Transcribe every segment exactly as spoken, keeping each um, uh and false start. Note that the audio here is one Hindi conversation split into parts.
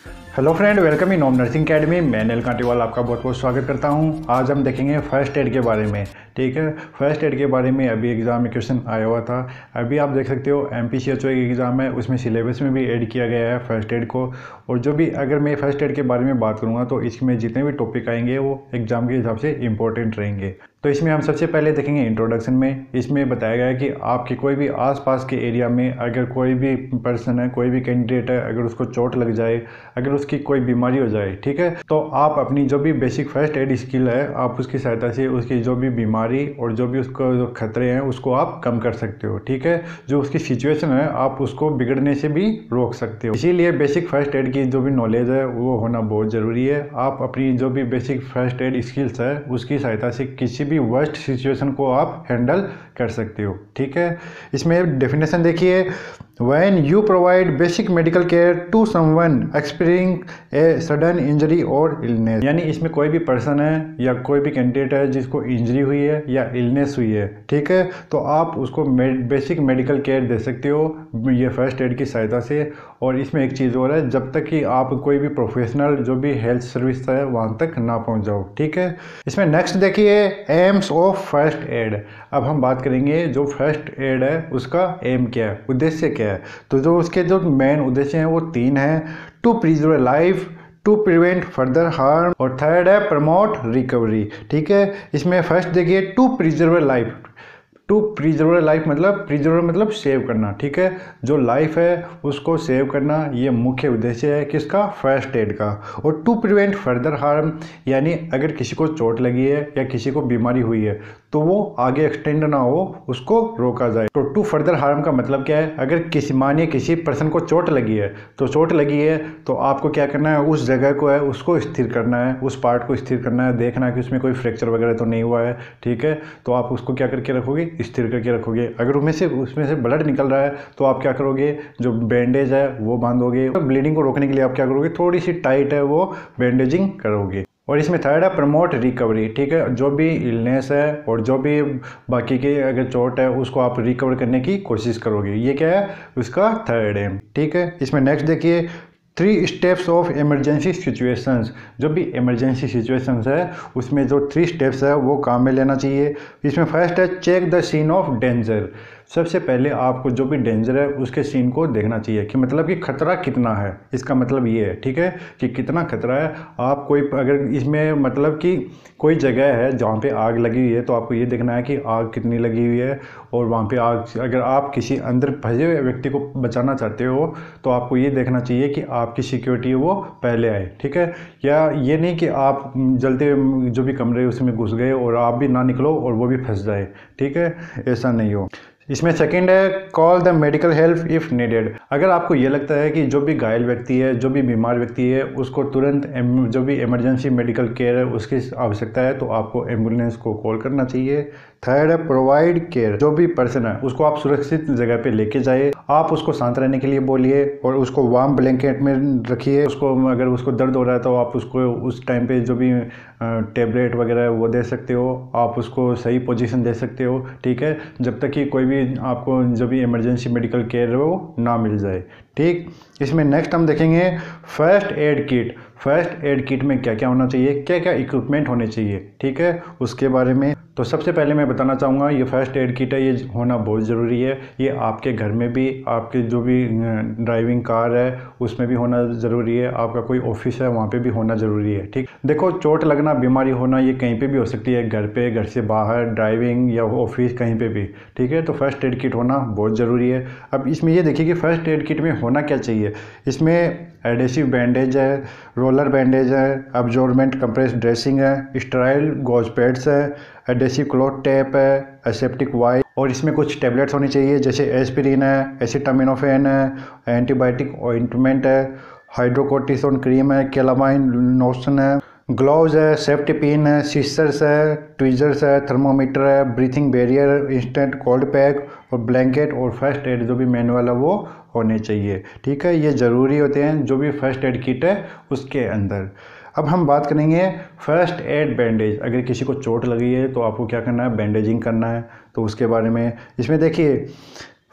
Hello friend, welcome in home nursing academy. मैं नील कांटीवाल आपका बहुत बहुत स्वागत करता हूं। आज हम देखेंगे फर्स्ट एड के बारे में। ठीक है, फर्स्ट एड के बारे में अभी एग्ज़ाम में क्वेश्चन आया हुआ था। अभी आप देख सकते हो M P C H O की एग्ज़ाम है, उसमें सिलेबस में भी ऐड किया गया है फर्स्ट एड को। और जो भी अगर मैं फर्स्ट एड के बारे में बात करूँगा तो इसमें जितने भी टॉपिक आएंगे वो एग्ज़ाम के हिसाब से इंपॉर्टेंट रहेंगे। तो इसमें हम सबसे पहले देखेंगे इंट्रोडक्शन में। इसमें बताया गया है कि आपके कोई भी आसपास के एरिया में अगर कोई भी पर्सन है, कोई भी कैंडिडेट है, अगर उसको चोट लग जाए, अगर उसकी कोई बीमारी हो जाए, ठीक है, तो आप अपनी जो भी बेसिक फर्स्ट एड स्किल है आप उसकी सहायता से उसकी जो भी बीमारी और जो भी उसको जो खतरे हैं उसको आप कम कर सकते हो। ठीक है, जो उसकी सिचुएशन है आप उसको बिगड़ने से भी रोक सकते हो। इसीलिए बेसिक फर्स्ट एड की जो भी नॉलेज है वो होना बहुत ज़रूरी है। आप अपनी जो भी बेसिक फर्स्ट एड स्किल्स है उसकी सहायता से किसी भी वर्स्ट सिचुएशन को आप हैंडल कर सकते हो। ठीक है, इसमें डेफिनेशन देखिए, when you provide basic medical care to someone experiencing a sudden injury और इलनेस, यानी इसमें कोई भी पर्सन है या कोई भी कैंडिडेट है जिसको इंजरी हुई है या इलनेस हुई है, ठीक है, तो आप उसको बेसिक मेडिकल केयर दे सकते हो ये फर्स्ट एड की सहायता से। और इसमें एक चीज़ और है, जब तक कि आप कोई भी प्रोफेशनल जो भी हेल्थ सर्विस है वहाँ तक ना पहुँच जाओ। ठीक है, इसमें नेक्स्ट देखिए एम्स ऑफ फर्स्ट एड। अब हम बात करेंगे जो फर्स्ट एड है उसका एम क्या है, उद्देश्य क्या है। तो जो उसके जो मेन उद्देश्य हैं वो तीन हैं, to preserve life, to prevent further harm और थर्ड है प्रमोट रिकवरी। ठीक है, इसमें फर्स्ट देखिए to preserve life. To preserve life मतलब प्रिजर्व मतलब सेव करना। ठीक है, जो लाइफ है उसको सेव करना ये मुख्य उद्देश्य है किसका, फर्स्ट एड का। और टू प्रिवेंट फर्दर हार्म, यानी अगर किसी को चोट लगी है या किसी को बीमारी हुई है तो वो आगे एक्सटेंड ना हो, उसको रोका जाए। तो टू फर्दर हार्म का मतलब क्या है, अगर किसी मानिए किसी पर्सन को चोट लगी है तो चोट लगी है तो आपको क्या करना है, उस जगह को है उसको स्थिर करना है, उस पार्ट को स्थिर करना है, देखना है कि उसमें कोई फ्रैक्चर वगैरह तो नहीं हुआ है। ठीक है, तो आप उसको क्या करके रखोगे, स्थिर करके रखोगे। अगर उसमें से उसमें से ब्लड निकल रहा है तो आप क्या करोगे, जो बैंडेज है वो बांधोगे। तो ब्लीडिंग को रोकने के लिए आप क्या करोगे, थोड़ी सी टाइट है वो बैंडेजिंग करोगे। और इसमें थर्ड है प्रमोट रिकवरी। ठीक है, जो भी इलनेस है और जो भी बाकी की अगर चोट है उसको आप रिकवर करने की कोशिश करोगे। ये क्या है, उसका थर्ड है। ठीक है, इसमें नेक्स्ट देखिए three steps of emergency situations. जो भी इमरजेंसी सिचुएशंस है उसमें जो थ्री स्टेप्स है वो काम में लेना चाहिए। इसमें फर्स्ट है check the scene of danger. सबसे पहले आपको जो भी डेंजर है उसके सीन को देखना चाहिए कि मतलब कि खतरा कितना है। इसका मतलब ये है, ठीक है, कि कितना खतरा है। आप कोई अगर इसमें मतलब कि कोई जगह है जहाँ पे आग लगी हुई है तो आपको ये देखना है कि आग कितनी लगी हुई है। और वहाँ पे आग, अगर आप किसी अंदर फंसे हुए व्यक्ति को बचाना चाहते हो तो आपको ये देखना चाहिए कि आपकी सिक्योरिटी है वो पहले आए। ठीक है, या ये नहीं कि आप जलते जो भी कमरे उसमें घुस गए और आप भी ना निकलो और वो भी फंस जाए। ठीक है, ऐसा नहीं हो। इसमें सेकंड है call the medical help if needed. अगर आपको ये लगता है कि जो भी घायल व्यक्ति है, जो भी बीमार व्यक्ति है, उसको तुरंत जो भी इमरजेंसी मेडिकल केयर है उसकी आवश्यकता है तो आपको एम्बुलेंस को कॉल करना चाहिए। थर्ड है प्रोवाइड केयर। जो भी पर्सन है उसको आप सुरक्षित जगह पे लेके जाइए, आप उसको शांत रहने के लिए बोलिए और उसको वार्म ब्लैंकेट में रखिए। उसको अगर उसको दर्द हो रहा है तो आप उसको उस टाइम पे जो भी टेबलेट वगैरह है वो दे सकते हो, आप उसको सही पोजीशन दे सकते हो। ठीक है, जब तक कि कोई भी आपको जो भी इमरजेंसी मेडिकल केयर है वो ना मिल जाए। ठीक, इसमें नेक्स्ट हम देखेंगे first aid kit. First aid kit में क्या क्या होना चाहिए, क्या क्या इक्विपमेंट होने चाहिए, ठीक है, उसके बारे में। तो सबसे पहले मैं बताना चाहूँगा ये फर्स्ट एड किट है, ये होना बहुत ज़रूरी है। ये आपके घर में भी, आपके जो भी ड्राइविंग कार है उसमें भी होना ज़रूरी है, आपका कोई ऑफिस है वहाँ पे भी होना ज़रूरी है। ठीक, देखो चोट लगना, बीमारी होना ये कहीं पे भी हो सकती है, घर पे, घर से बाहर, ड्राइविंग या ऑफिस, कहीं पे भी। ठीक है, तो फर्स्ट एड किट होना बहुत ज़रूरी है। अब इसमें ये देखिए कि फर्स्ट एड किट में होना क्या चाहिए। इसमें एडेसिव बैंडेज है, रोलर बैंडेज है, अब्जॉर्बेंट कंप्रेस ड्रेसिंग है, स्टेराइल गॉज पैड्स है, एडेसिव क्लॉथ टेप है, एसेप्टिक वाइप, और इसमें कुछ टेबलेट्स होनी चाहिए जैसे एस्पिरिन है, एसिटामिनोफेन है, एंटीबायोटिक ऑइंटमेंट है, हाइड्रोकोर्टिसोन क्रीम है, कैलामाइन लोशन है, ग्लव्स है, सेफ्टी पिन है, सीजर्स है, ट्वीजर्स है, थर्मोमीटर है, breathing barrier, instant cold pack और ब्लैंकेट और फर्स्ट एड जो भी मैनुअल है वो होने चाहिए। ठीक है, ये ज़रूरी होते हैं जो भी फर्स्ट एड किट है उसके अंदर। अब हम बात करेंगे फर्स्ट एड बैंडेज। अगर किसी को चोट लगी है तो आपको क्या करना है, बैंडेजिंग करना है, तो उसके बारे में इसमें देखिए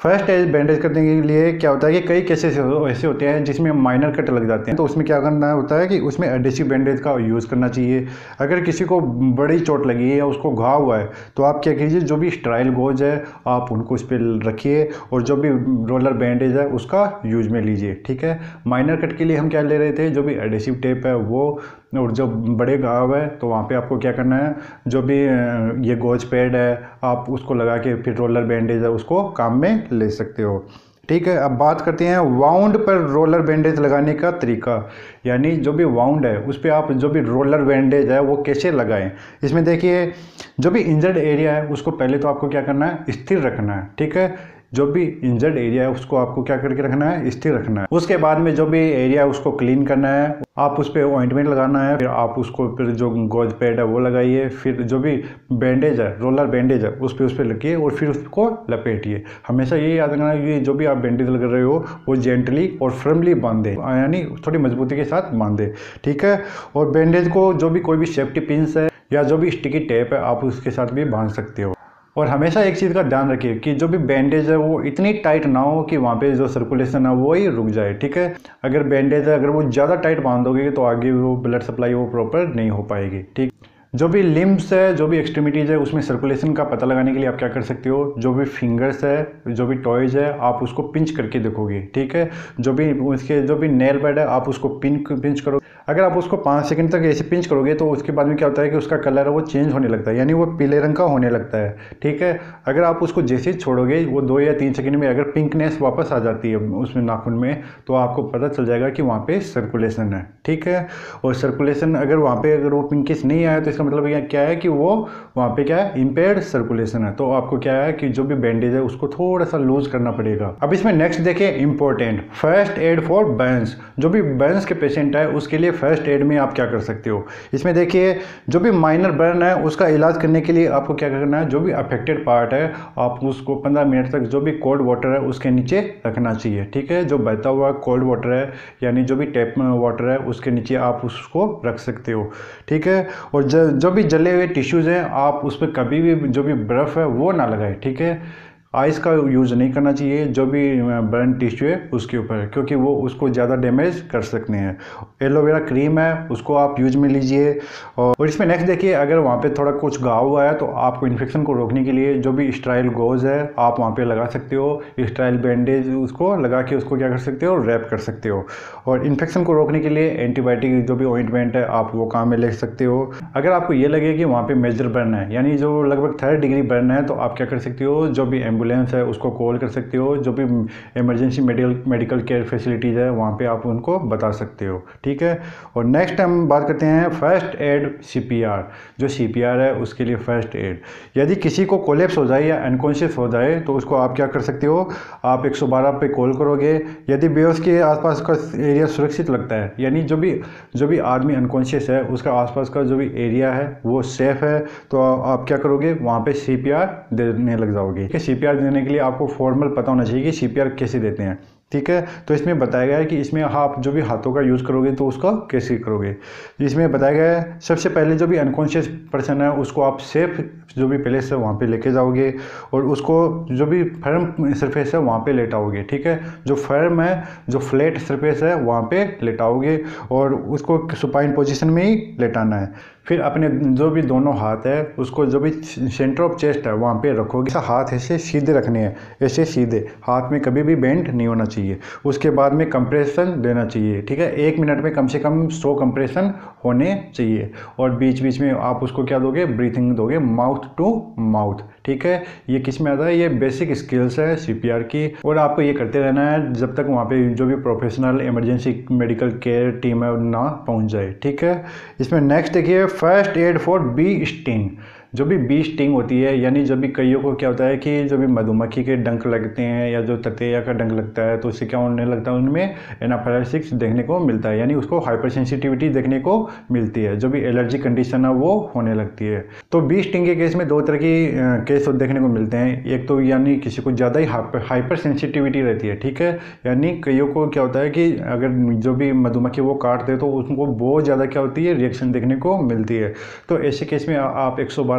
फर्स्ट एड बैंडेज करने के लिए क्या होता है कि कई केसेस ऐसे होते हैं जिसमें माइनर कट लग जाते हैं, तो उसमें क्या करना होता है कि उसमें एडहेसिव बैंडेज का यूज़ करना चाहिए। अगर किसी को बड़ी चोट लगी है या उसको घाव हुआ है तो आप क्या कीजिए, जो भी स्टेराइल गोज है आप उनको उस पर रखिए और जो भी रोलर बैंडेज है उसका यूज में लीजिए, ठीक है। माइनर कट के लिए हम क्या ले रहे थे, जो भी एडहेसिव टेप है वो, और जो बड़े घाव है तो वहाँ पे आपको क्या करना है, जो भी ये गोज पैड है आप उसको लगा के फिर रोलर बैंडेज है उसको काम में ले सकते हो, ठीक है। अब बात करते हैं वाउंड पर रोलर बैंडेज लगाने का तरीका, यानी जो भी वाउंड है उस पर आप जो भी रोलर बैंडेज है वो कैसे लगाएं। इसमें देखिए, जो भी इंजर्ड एरिया है उसको पहले तो आपको क्या करना है, स्थिर रखना है, ठीक है। जो भी इंजर्ड एरिया है उसको आपको क्या करके रखना है, स्थिर रखना है। उसके बाद में जो भी एरिया है उसको क्लीन करना है, आप उस पर ऑइंटमेंट लगाना है, फिर आप उसको फिर जो गोज पैड है वो लगाइए, फिर जो भी बैंडेज है रोलर बैंडेज है उस पर उस पर लगिए और फिर उसको लपेटिए। हमेशा ये याद रखना कि जो भी आप बैंडेज लगा रहे हो वो जेंटली और फर्मली बांधे, यानी थोड़ी मजबूती के साथ बांधे, ठीक है। और बैंडेज को जो भी कोई भी सेफ्टी पिन्स है या जो भी स्टिकी टेप है आप उसके साथ भी बांध सकते हो। और हमेशा एक चीज़ का ध्यान रखिए कि जो भी बैंडेज है वो इतनी टाइट ना हो कि वहाँ पे जो सर्कुलेशन है वो ही रुक जाए, ठीक है। अगर बैंडेज है अगर वो ज़्यादा टाइट बांधोगे तो आगे वो ब्लड सप्लाई वो प्रॉपर नहीं हो पाएगी, ठीक। जो भी लिम्ब्स है, जो भी एक्सट्रीमिटीज़ है उसमें सर्कुलेशन का पता लगाने के लिए आप क्या कर सकते हो, जो भी फिंगर्स है, जो भी टॉयज़ है आप उसको पिंच करके देखोगे, ठीक है। जो भी उसके जो भी नेल बेड है आप उसको पिन पिंच करो। अगर आप उसको पाँच सेकंड तक ऐसे पिंच करोगे तो उसके बाद में क्या होता है कि उसका कलर है वो चेंज होने लगता है, यानी वो पीले रंग का होने लगता है, ठीक है। अगर आप उसको जैसे ही छोड़ोगे वो दो या तीन सेकंड में अगर पिंकनेस वापस आ जाती है उसमें नाखून में, तो आपको पता चल जाएगा कि वहाँ पे सर्कुलेशन है, ठीक है। और सर्कुलेशन अगर वहाँ पे अगर वो पिंकिश नहीं आया तो इसका मतलब यह क्या है कि वो वहाँ पे क्या है, इम्पेयर्ड सर्कुलेशन है। तो आपको क्या है कि जो भी बैंडेज है उसको थोड़ा सा लूज करना पड़ेगा। अब इसमें नेक्स्ट देखिए important first aid for burns. जो भी बर्न्स के पेशेंट है उसके लिए फर्स्ट एड में आप क्या कर सकते हो, इसमें देखिए जो भी माइनर बर्न है उसका इलाज करने के लिए आपको क्या करना है, जो भी अफेक्टेड पार्ट है आप उसको पंद्रह मिनट तक जो भी कोल्ड वाटर है उसके नीचे रखना चाहिए, ठीक है। जो बहता हुआ कोल्ड वाटर है यानी जो भी टैप वाटर है उसके नीचे आप उसको रख सकते हो, ठीक है। और जो, जो भी जले हुए टिश्यूज़ हैं आप उस पर कभी भी जो भी बर्फ़ है वो ना लगाएं, ठीक है। आइस का यूज़ नहीं करना चाहिए जो भी बर्न टिश्यू है उसके ऊपर, क्योंकि वो उसको ज़्यादा डैमेज कर सकते हैं। एलोवेरा क्रीम है उसको आप यूज में लीजिए। और इसमें नेक्स्ट देखिए, अगर वहाँ पे थोड़ा कुछ घाव हुआ है तो आपको इन्फेक्शन को रोकने के लिए जो भी स्टेराइल गोज है आप वहाँ पे लगा सकते हो, स्टेराइल बैंडेज उसको लगा के उसको क्या कर सकते हो, रैप कर सकते हो। और इन्फेक्शन को रोकने के लिए एंटीबायोटिक जो भी ऑइंटमेंट है आप वो काम में ले सकते हो। अगर आपको ये लगे कि वहाँ पे मेजर बर्न है यानी जो लगभग थर्ड डिग्री बर्न है तो आप क्या कर सकते हो, जो भी एम्बुलेंस है उसको कॉल कर सकते हो, जो भी emergency medical medical care facilities है वहाँ पे आप उनको बता सकते हो, ठीक है। और नेक्स्ट हम बात करते हैं फर्स्ट एड सीपीआर। जो सीपीआर है उसके लिए फर्स्ट एड, यदि किसी को कोलैप्स हो जाए या अनकॉन्शियस हो जाए तो उसको आप क्या कर सकते हो, आप एक सौ बारह पे कॉल करोगे। यदि बेहोश के आसपास का एरिया सुरक्षित लगता है यानी जो भी जो भी आदमी अनकॉन्शियस है उसका आसपास का जो भी एरिया है वो सेफ है, तो आप क्या करोगे, वहाँ पे सीपीआर देने लग जाओगे। सीपीआर देने के लिए आपको फॉर्मल पता होना चाहिए कि सीपीआर कैसे देते हैं, ठीक है। तो इसमें बताया गया है कि इसमें आप जो भी हाथों का यूज़ करोगे तो उसका कैसे करोगे। इसमें बताया गया है सबसे पहले जो भी अनकॉन्शियस पर्सन है उसको आप सेफ जो भी प्लेस है वहाँ पे लेके जाओगे और उसको जो भी फर्म सरफेस है वहाँ पे लेटाओगे, ठीक है। जो फर्म है जो फ्लैट सरफेस है वहाँ पे लेटाओगे और उसको सुपाइन पोजीशन में ही लेटाना है। फिर अपने जो भी दोनों हाथ है उसको जो भी सेंटर ऑफ चेस्ट है वहाँ पे रखोगे। ऐसा हाथ ऐसे सीधे रखने हैं, ऐसे सीधे, हाथ में कभी भी बेंड नहीं होना चाहिए। उसके बाद में कंप्रेशन देना चाहिए, ठीक है। एक मिनट में कम से कम सौ कंप्रेशन होने चाहिए और बीच बीच में आप उसको क्या दोगे, ब्रीथिंग दोगे माउथ टू माउथ, ठीक है। ये किस में आता है, ये बेसिक स्किल्स है सीपीआर की और आपको ये करते रहना है जब तक वहाँ पे जो भी professional emergency medical care team है ना पहुँच जाए, ठीक है। इसमें नेक्स्ट देखिए first aid for bee sting. जो भी बी स्टिंग होती है यानी जब भी कईयों को क्या होता है कि जो भी मधुमक्खी के डंक लगते हैं या जो ततैया का डंक लगता है तो उससे क्या होने लगता है, उनमें एनाफाइलेक्सिस देखने को मिलता है यानी उसको हाइपर सेंसिटिविटी देखने को मिलती है, जो भी एलर्जी कंडीशन है वो होने लगती है। तो बी स्टिंग के केस में दो तरह की केस देखने को मिलते हैं। एक तो यानी किसी को ज़्यादा ही हाइपर सेंसिटिविटी रहती है, ठीक है, यानी कईयों को क्या होता है कि अगर जो भी मधुमक्खी वो काट दे तो उनको बहुत ज़्यादा क्या होती है रिएक्शन देखने को मिलती है। तो ऐसे केस में आप एक सौ बारह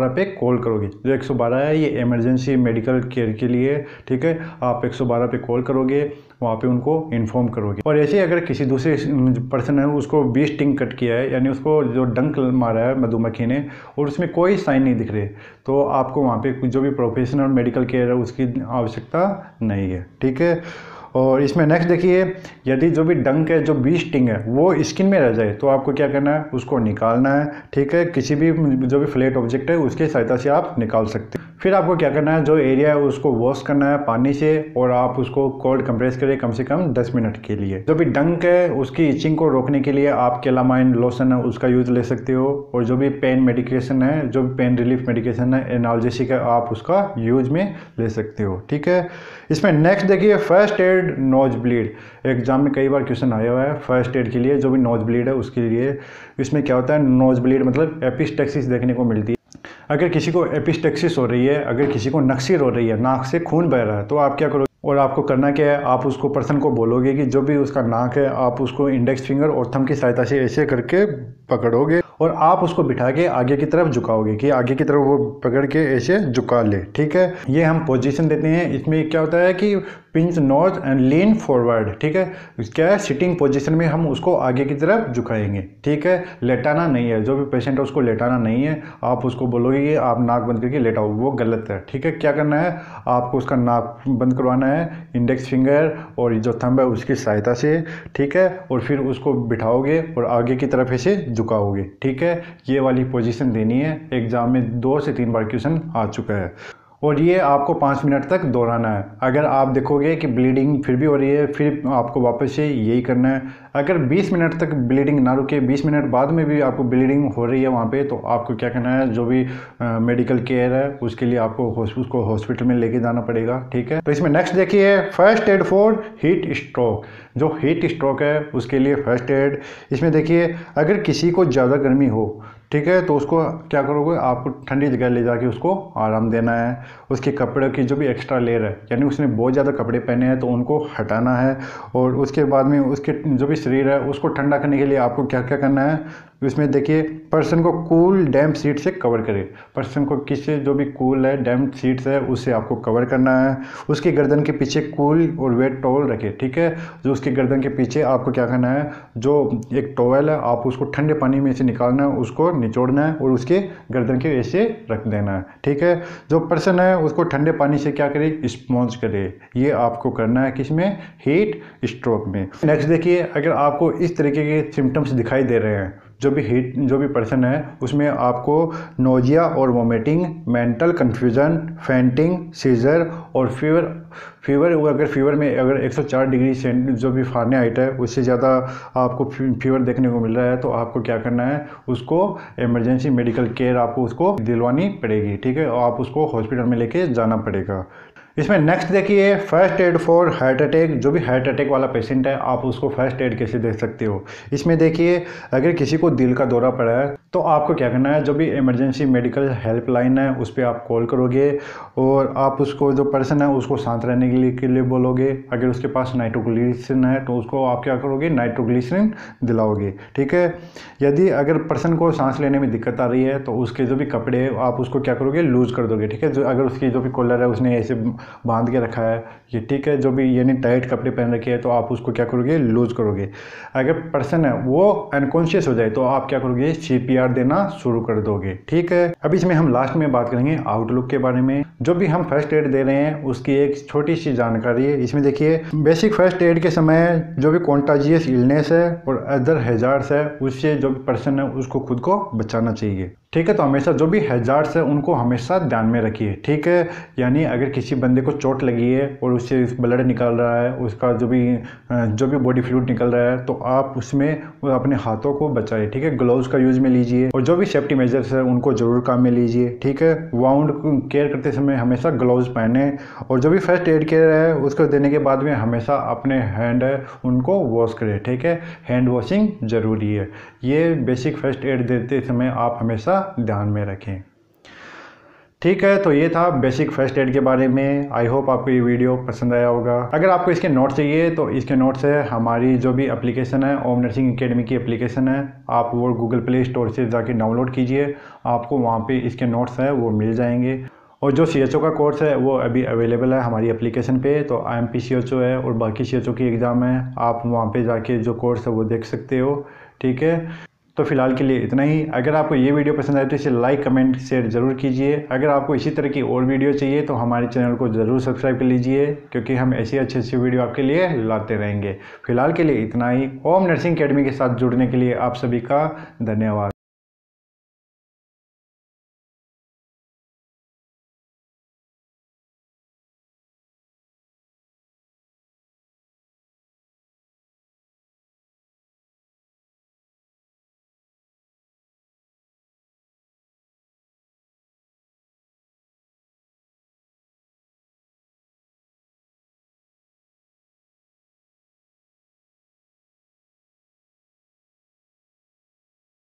बारह पे कॉल करोगे। जो एक सौ बारह है ये इमरजेंसी मेडिकल केयर के लिए, ठीक है। आप एक सौ बारह पे कॉल करोगे, वहाँ पे उनको इन्फॉर्म करोगे। और ऐसे अगर किसी दूसरे पर्सन है उसको बी स्टिंग कट किया है, यानी उसको जो डंक मारा है मधुमक्खी ने और उसमें कोई साइन नहीं दिख रहे, तो आपको वहाँ पे जो भी प्रोफेशनल मेडिकल केयर है उसकी आवश्यकता नहीं है, ठीक है। और इसमें नेक्स्ट देखिए, यदि जो भी डंक है, जो बी स्टिंग है वो स्किन में रह जाए तो आपको क्या करना है, उसको निकालना है, ठीक है। किसी भी जो भी फ्लैट ऑब्जेक्ट है उसके सहायता से आप निकाल सकते हैं। फिर आपको क्या करना है, जो एरिया है उसको वॉश करना है पानी से और आप उसको कोल्ड कंप्रेस करें कम से कम दस मिनट के लिए। जो भी डंक है उसकी इचिंग को रोकने के लिए आप केलामाइन लोशन है उसका यूज ले सकते हो। और जो भी पेन मेडिकेशन है, जो भी पेन रिलीफ मेडिकेशन है, एनाल्जेसिक है, आप उसका यूज में ले सकते हो, ठीक है। इसमें नेक्स्ट देखिए, first aid nose bleed. Exam में कई बार क्वेश्चन आया हुआ है फर्स्ट एड के लिए, जो भी नोज ब्लीड है उसके लिए। इसमें क्या होता है, नोज ब्लीड मतलब एपिस्टेक्सिस देखने को मिलती है। अगर किसी को एपिस्टेक्सिस हो रही है, अगर किसी को नक्सीर हो रही है, नाक से खून बह रहा है, तो आप क्या करोगे, और आपको करना क्या है, आप उसको पर्सन को बोलोगे कि जो भी उसका नाक है आप उसको इंडेक्स फिंगर और थंब की सहायता से ऐसे करके पकड़ोगे और आप उसको बिठा के आगे की तरफ झुकाओगे कि आगे की तरफ वो पकड़ के ऐसे झुका ले, ठीक है। ये हम पोजीशन देते हैं। इसमें क्या होता है कि pinch nose and lean forward, ठीक है। क्या है, सिटिंग पोजीशन में हम उसको आगे की तरफ झुकाएंगे, ठीक है। लेटाना नहीं है, जो भी पेशेंट है उसको लेटाना नहीं है। आप उसको बोलोगे कि आप नाक बंद करके लेटाओ, वो गलत है, ठीक है। क्या करना है, आपको उसका नाक बंद करवाना है इंडेक्स फिंगर और जो थंब है उसकी सहायता से, ठीक है। और फिर उसको बिठाओगे और आगे की तरफ ऐसे झुकाओगे, ठीक है। ये वाली पोजीशन देनी है। एग्जाम में दो से तीन बार क्वेश्चन आ चुका है और ये आपको पाँच मिनट तक दोहराना है। अगर आप देखोगे कि ब्लीडिंग फिर भी हो रही है, फिर आपको वापस से यही करना है। अगर बीस मिनट तक ब्लीडिंग ना रुके, बीस मिनट बाद में भी आपको ब्लीडिंग हो रही है वहाँ पे, तो आपको क्या करना है, जो भी मेडिकल केयर है उसके लिए आपको उसको हॉस्पिटल में लेके जाना पड़ेगा, ठीक है। तो इसमें नेक्स्ट देखिए, first aid for heat stroke. जो हीट स्ट्रोक है उसके लिए फर्स्ट एड। इसमें देखिए, अगर किसी को ज़्यादा गर्मी हो, ठीक है, तो उसको क्या करोगे, आपको ठंडी जगह ले जाके उसको आराम देना है। उसके कपड़े की जो भी एक्स्ट्रा लेयर है, यानी उसने बहुत ज़्यादा कपड़े पहने हैं तो उनको हटाना है। और उसके बाद में उसके जो भी शरीर है उसको ठंडा करने के लिए आपको क्या क्या करना है, इसमें देखिए, पर्सन को कूल डैम्प सीट से कवर करे। पर्सन को किसी जो भी कूल है डैम्प सीट्स है उससे आपको कवर करना है। उसकी गर्दन के पीछे कूल और वेट टॉवल रखे, ठीक है। जो उसकी गर्दन के पीछे आपको क्या करना है, जो एक टॉवल है आप उसको ठंडे पानी में से निकालना है, उसको निचोड़ना है और उसके गर्दन के ऐसे रख देना है, ठीक है। जो पर्सन है उसको ठंडे पानी से क्या करे, स्पॉन्ज करे। ये आपको करना है किसमें, हीट स्ट्रोक में। नेक्स्ट देखिए, अगर आपको इस तरीके के सिम्टम्स दिखाई दे रहे हैं, जो भी हीट जो भी पर्सन है उसमें आपको नोजिया और vomiting, mental confusion, fainting, seizure और फीवर फीवर अगर फीवर में अगर एक सौ चार डिग्री सेंट जो भी फारेनहाइट है उससे ज़्यादा आपको फीवर देखने को मिल रहा है, तो आपको क्या करना है, उसको इमरजेंसी मेडिकल केयर आपको उसको दिलवानी पड़ेगी, ठीक है। और आप उसको हॉस्पिटल में लेके जाना पड़ेगा। इसमें नेक्स्ट देखिए, first aid for heart attack. जो भी हार्ट अटैक वाला पेशेंट है आप उसको फर्स्ट एड कैसे दे सकते हो। इसमें देखिए, अगर किसी को दिल का दौरा पड़ा है तो आपको क्या करना है, जो भी इमरजेंसी मेडिकल हेल्पलाइन है उस पर आप कॉल करोगे और आप उसको जो पर्सन है उसको शांत रहने के लिए के लिए बोलोगे। अगर उसके पास नाइट्रोग्लिसरीन है तो उसको आप क्या करोगे, नाइट्रोग्लिसरीन दिलाओगे, ठीक है। यदि अगर पर्सन को सांस लेने में दिक्कत आ रही है तो उसके जो भी कपड़े है आप उसको क्या करोगे, लूज कर दोगे, ठीक है। जो अगर उसकी जो भी कॉलर है उसने ऐसे बांध के रखा है ये, ठीक है, जो भी यानी टाइट कपड़े पहन रखे हैं तो आप उसको क्या करोगे, लूज करोगे। अगर पर्सन है वो अनकॉन्शियस हो जाए तो आप क्या करोगे, सीपीआर देना शुरू कर दोगे, ठीक है। अब इसमें हम लास्ट में बात करेंगे आउटलुक के बारे में। जो भी हम फर्स्ट एड दे रहे हैं उसकी एक छोटी सी जानकारी है। इसमें देखिए, बेसिक फर्स्ट एड के समय जो भी कॉन्टाजियस इलनेस है और अदर हैजार्ड्स है उससे जो भी पर्सन है उसको खुद को बचाना चाहिए, ठीक है। तो हमेशा जो भी हैजार्ड्स है उनको हमेशा ध्यान में रखिए, ठीक है। यानी अगर किसी बंदे को चोट लगी है और उससे ब्लड निकल रहा है, उसका जो भी जो भी बॉडी फ्लूइड निकल रहा है, तो आप उसमें अपने हाथों को बचाएं, ठीक है। ग्लव्स का यूज में लीजिए और जो भी सेफ्टी मेजर्स है उनको जरूर काम में लीजिए, ठीक है। वाउंड केयर करते समय हमेशा ग्लव्स पहने और जो भी फर्स्ट एड केयर है उसको देने के बाद में हमेशा अपने हैंड है उनको वॉश करें, ठीक है। हैंड वॉशिंग जरूरी है। ये बेसिक फर्स्ट एड देते समय आप हमेशा ध्यान में रखें। ठीक है, तो ये था बेसिक फर्स्ट एड के बारे में। आई होप आपको ये वीडियो पसंद आया होगा। अगर आपको इसके नोट्स चाहिए तो इसके नोट्स है हमारी जो भी एप्लीकेशन है, ओम नर्सिंग एकेडमी की एप्लीकेशन है, आप वो गूगल प्ले स्टोर से जाके डाउनलोड कीजिए, आपको वहाँ पे इसके नोट्स हैं वो मिल जाएंगे। और जो सी एच ओ का कोर्स है वो अभी अवेलेबल है हमारी एप्लीकेशन पे, तो I M P C H O है और बाकी सी एच ओ की एग्ज़ाम है, आप वहाँ पे जाके जो कोर्स है वो देख सकते हो। ठीक है, तो फिलहाल के लिए इतना ही। अगर आपको ये वीडियो पसंद आए तो इसे लाइक कमेंट शेयर ज़रूर कीजिए। अगर आपको इसी तरह की और वीडियो चाहिए तो हमारे चैनल को ज़रूर सब्सक्राइब कर लीजिए, क्योंकि हम ऐसी अच्छी अच्छी वीडियो आपके लिए लाते रहेंगे। फिलहाल के लिए इतना ही। ओम नर्सिंग एकेडमी के साथ जुड़ने के लिए आप सभी का धन्यवाद।